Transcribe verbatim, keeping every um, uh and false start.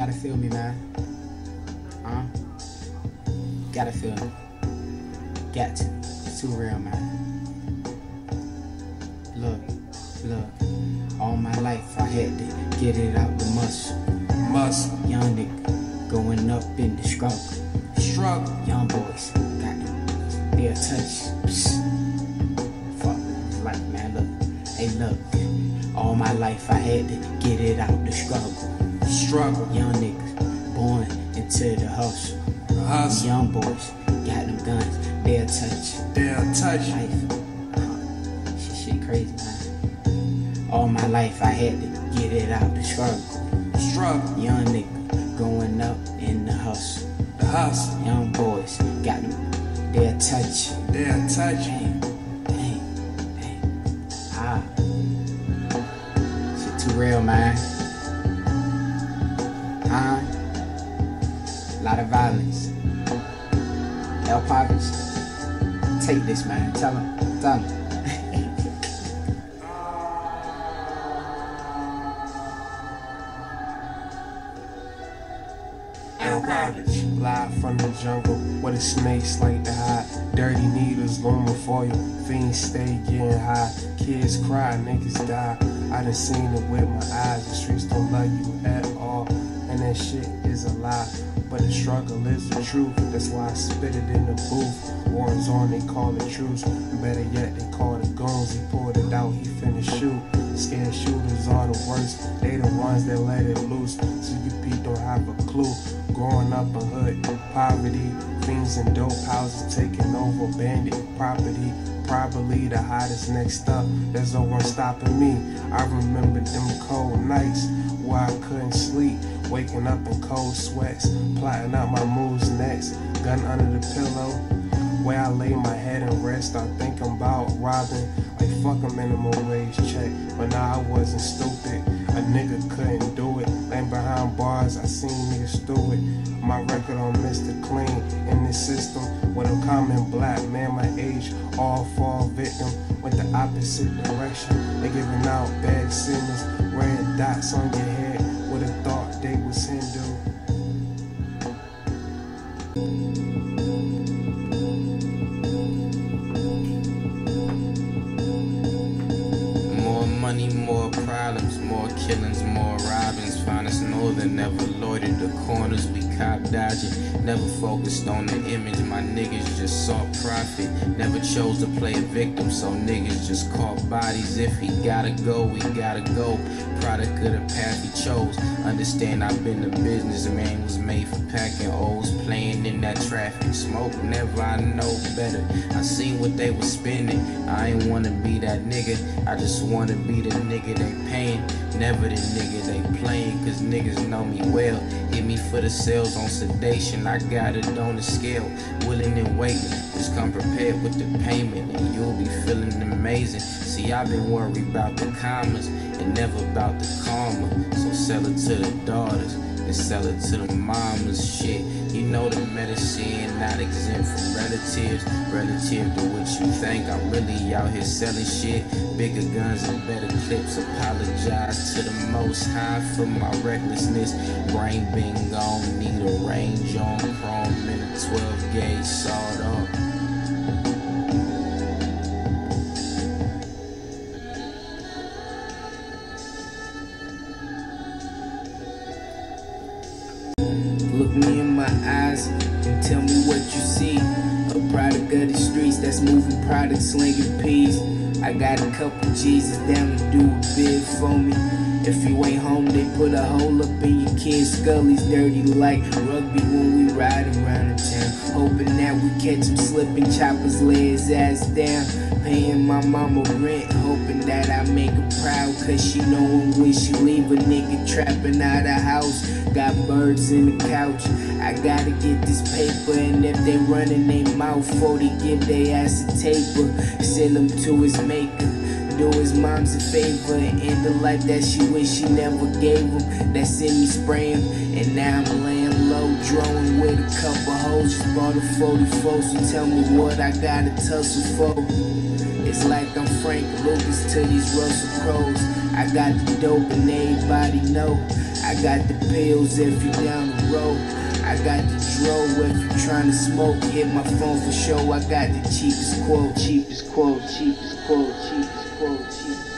Gotta feel me, man. Huh? Gotta feel me. Got to. It's too real, man. Look, look. All my life I had to get it out the muscle. Muscle. Young nigga going up in the struggle. Struggle. Young boys got them. They'll touch. Psst. Fuck. Like, man, look. Hey, look. All my life I had to get it out the struggle. Struggle. Young niggas born into the hustle. The hustle. Young boys got them guns. They'll touch. They'll touch. Life. Uh, shit, shit crazy, man. All my life I had to get it out the struggle. Struggle. Young nigga going up in the hustle. The hustle. Young boys got them. They'll touch. They'll touch. Damn. Damn. Damn. Ah. Shit too real, man. Huh? A lot of violence. El Pockets. Take this, man. Tell him. Tell him. Live from the jungle where the snakes like to hide. Dirty needles looming for you. Fiends stay getting high. Kids cry, niggas die. I done seen it with my eyes. The streets don't love you at all, and that shit is a lie. But the struggle is the truth. That's why I spit it in the booth. War's on, they call it truce. Better yet, they call it goons. He pulled it out, he finna shoot. Scared shooters are the worst. They the ones that let it loose. So you Pete don't have a clue. Growing up in hood, poverty, fiends and dope houses taking over bandit property. Probably the hottest next up. There's no one stopping me. I remember them cold nights where I couldn't sleep. Waking up in cold sweats, plotting out my moves next. Gun under the pillow, where I lay my head and rest. I think I'm about robbing, like fuck a minimum wage check. But nah, I wasn't stupid. A nigga couldn't do it. Laying behind bars, I seen niggas do it. My record on Mister Clean in this system. With a common black man my age, all fall victim. Went the opposite direction. They giving out bad signals, red dots on your head. Would have thought they was Hindu. More money, more problems, more killings, more robbings. Finest northern, never loitered the corners, we cop dodging. Never focused on the image, my niggas just saw profit. Never chose to play a victim, so niggas just caught bodies. If he gotta go, we gotta go. Product of the path he chose. Understand I've been a businessman, was made for packing O's, playing in that traffic. Smoke never, I know better. I seen what they was spending. I ain't wanna be that nigga, I just wanna be the nigga they paying. Never the nigga they playing, cause niggas know me well. Hit me for the sales on sedation, I got it on the scale. Willing and waiting, just come prepared with the payment, and you'll be feeling amazing. See, I've been worried about the commas and never about the karma. So sell it to the daughters and sell it to the mamas. Shit, you know the medicine not exempt from relatives. Relative to what you think, I'm really out here selling shit. Bigger guns and better clips. Apologize to the most high for my recklessness. Brain been gone, need a range on chrome in a twelve gauge sawed off. Look me in my eyes and tell me what you see. A product of the streets that's moving products, slinging peas. I got a couple Jesus down to do a bid for me. If you ain't home, they put a hole up in your kid's scullies. Dirty like rugby when we ride around the town. Hoping that we catch him slipping, choppers lay his ass down. Paying my mama rent, hoping that I make her proud. Cause she knowin' when she leave a nigga trapping out the house. Got birds in the couch, I gotta get this paper. And if they running they mouth, forty give they ass a taper. Send him to his maker, do his mom's a favor, and end the life that she wish she never gave him. That sent me spraying, and now I'm laying low, drawing with a couple hoes. Just bought a forty-four, so tell me what I gotta tussle for. It's like I'm Frank Lucas to these Russell Crows. I got the dope and everybody know. I got the pills if you down the road. I got the dro if you tryna smoke. Hit my phone for show. I got the cheapest quote, cheapest quote, cheapest quote, cheapest quote, cheapest quote.